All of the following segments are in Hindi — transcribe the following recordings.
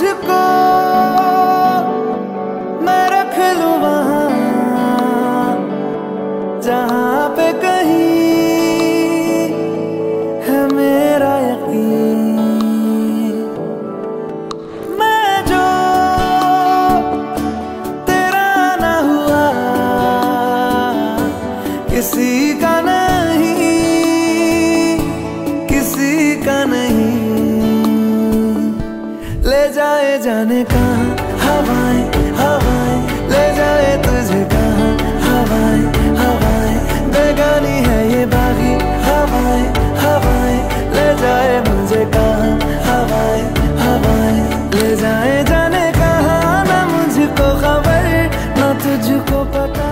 तुझको मैं रख लूं वहां जहां पे कहीं है मेरा यकीन। मैं जो तेरा ना हुआ किसी का नहीं, किसी का नहीं। ले जाए जाने कहाँ हवाएं हवाएं, ले जाए तुझे कहाँ हवाएं हवाएं। बेगानी है ये बागी हवाएं हवाएं, ले जाए मुझे कहाँ हवाएं हवाएं। ले जाए जाने कहाँ, ना मुझको खबर ना तुझको पता।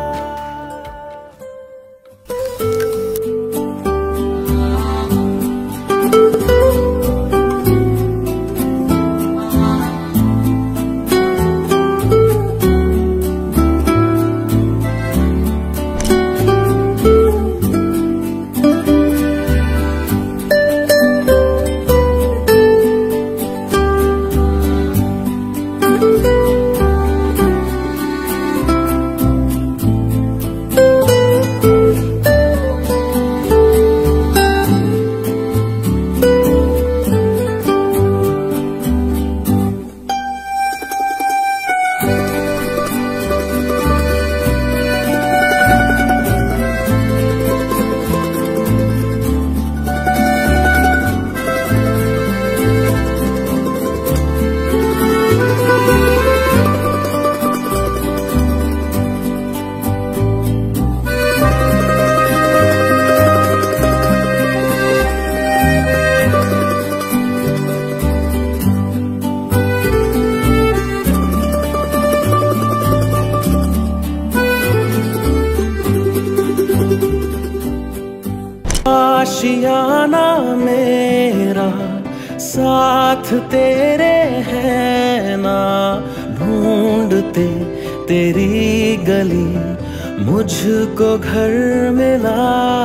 आशियाना मेरा साथ तेरे है ना, ढूंढते तेरी गली मुझको घर मिला।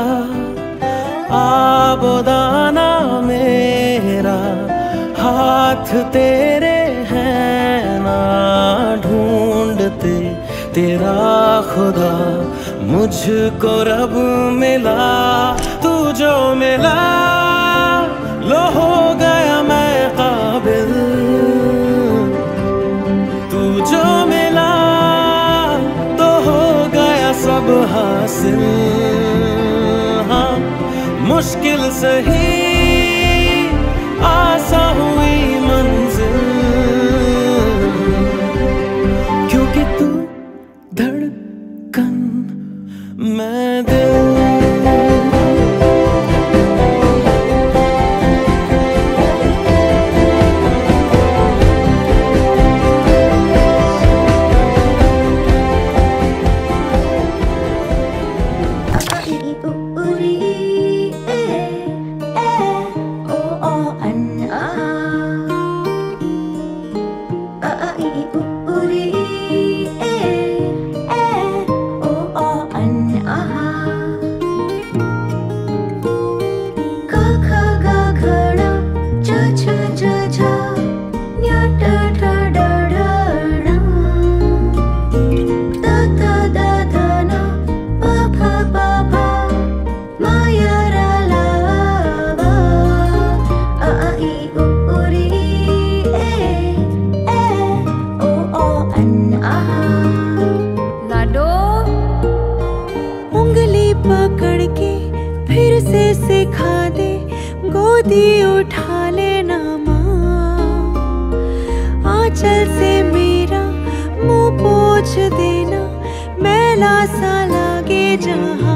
आबोदाना मेरा हाथ तेरे है ना, ढूंढते तेरा खुदा मुझको रब मिला। तू जो मिला लो हो गया मैं काबिल, तू जो मिला तो हो गया सब हासिल। हाँ मुश्किल सही आसा हुई मंजिल, क्योंकि तू धड़कन मैं दिल। पकड़ के फिर से सिखा दे, गोदी उठा लेना माँ। आंचल से मेरा मुंह पोंछ देना, मैला सा लागे जहाँ।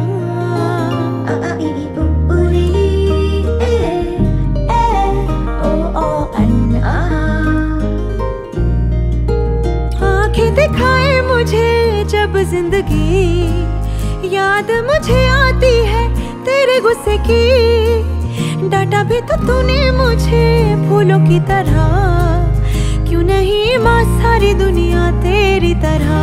आंखें दिखाए मुझे जब जिंदगी, याद मुझे आती है तेरे गुस्से की। डांटा भी तो तूने मुझे फूलों की तरह, क्यों नहीं माँ सारी दुनिया तेरी तरह।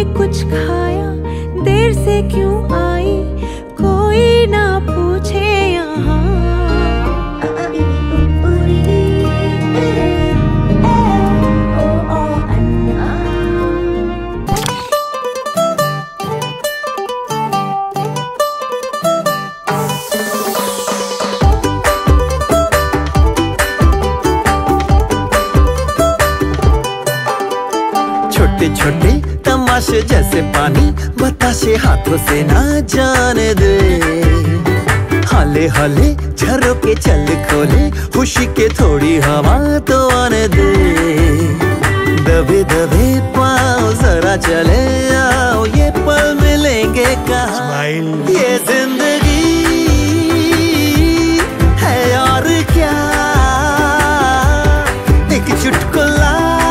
कुछ खाया, देर से क्यों आई, कोई ना पूछे यहाँ। छोटे छोटे तमाशे जैसे पानी, बताशे हाथों से ना जाने दे। हाले हाले झरोके चल खोले, खुशी के थोड़ी हवा तो आने दे। दबे दबे पाँव जरा चले आओ, ये पल मिलेंगे कहाँ। ये जिंदगी है और क्या, एक चुटकुला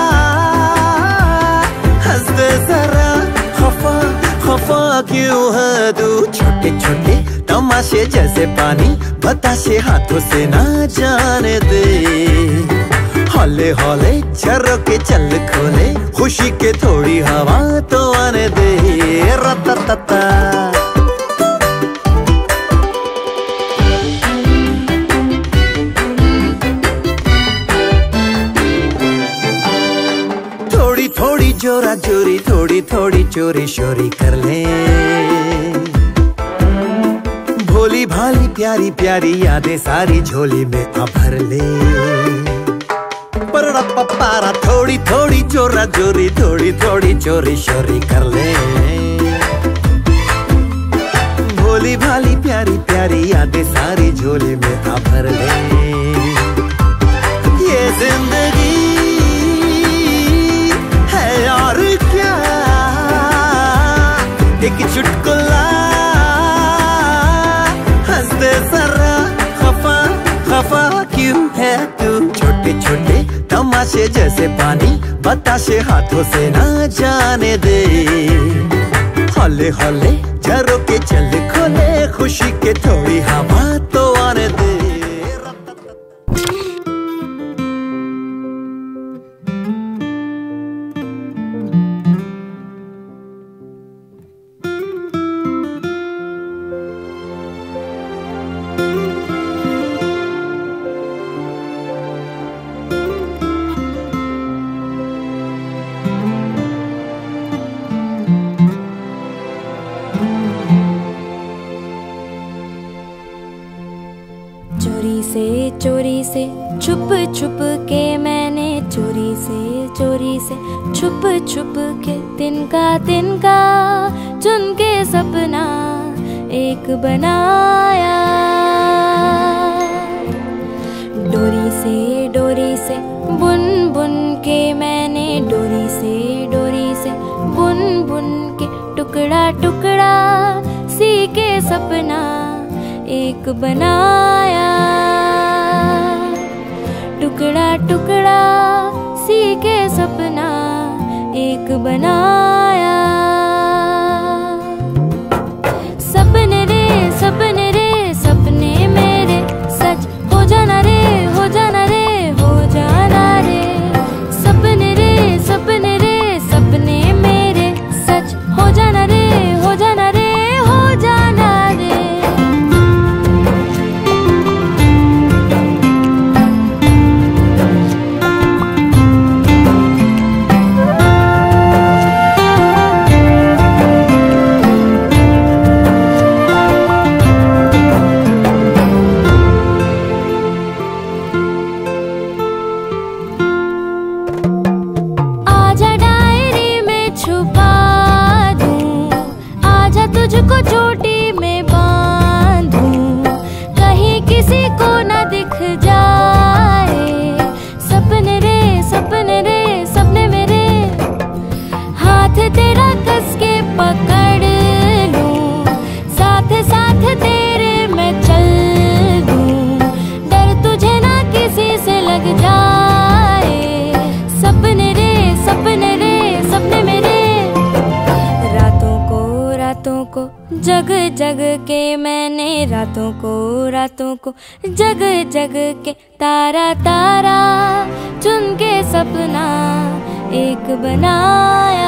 जरा खफा खफा क्यों है तू। छोटे छोटे तमाशे जैसे पानी, बताशे हाथों से ना जाने दे। हौले हौले झरोके चल खोले, खुशी के थोड़ी हवा तो आने दे। रततता थोड़ी जोरा जोरी, थोड़ी थोड़ी चोरी शोरी कर ले। भोली भाली प्यारी प्यारी यादें सारी झोली में आ भर ले। परड़ा पपारा थोड़ी थोड़ी जोरा जोरी, थोड़ी थोड़ी चोरी शोरी कर ले। भोली भाली प्यारी प्यारी यादें सारी झोली में आ भर ले। ये जिंदगी और क्या, एक चुटकुला हंसते जरा खफा खफा क्यों है तू। छोटे छोटे तमाशे जैसे पानी, बताशे हाथों से ना जाने दे। हौले हौले झरोके चल खोले, खुशी के थोड़ी हवा तो आने दे। चोरी से छुप छुप के, मैंने चोरी से छुप छुप के, तिनका चुन के सपना एक बनाया। डोरी से बुन बुन के, मैंने डोरी से बुन बुन के, टुकड़ा टुकड़ा सी के सपना एक बनाया। टुकड़ा टुकड़ा सी के सपना एक बनाया। सपने रे सपने मेरे सच हो जाना रे, हो जाना रे, हो जाना रे। सपने रे सपने मेरे सच हो जाना रे, हो जाना रे, हो जाना रे। तुझको चोटी में बांधूं, कहीं किसी को ना दिख जाए। सपने रे सपने मेरे, हाथ तेरा कस के पकड़ लूं, साथ साथ तेरे मैं चल दूं, डर तुझे ना किसी से लग जाए। सपने रे सपने मेरे, रातों को जग जग के, मैंने रातों को जग जग के, तारा चुन के सपना एक बनाया।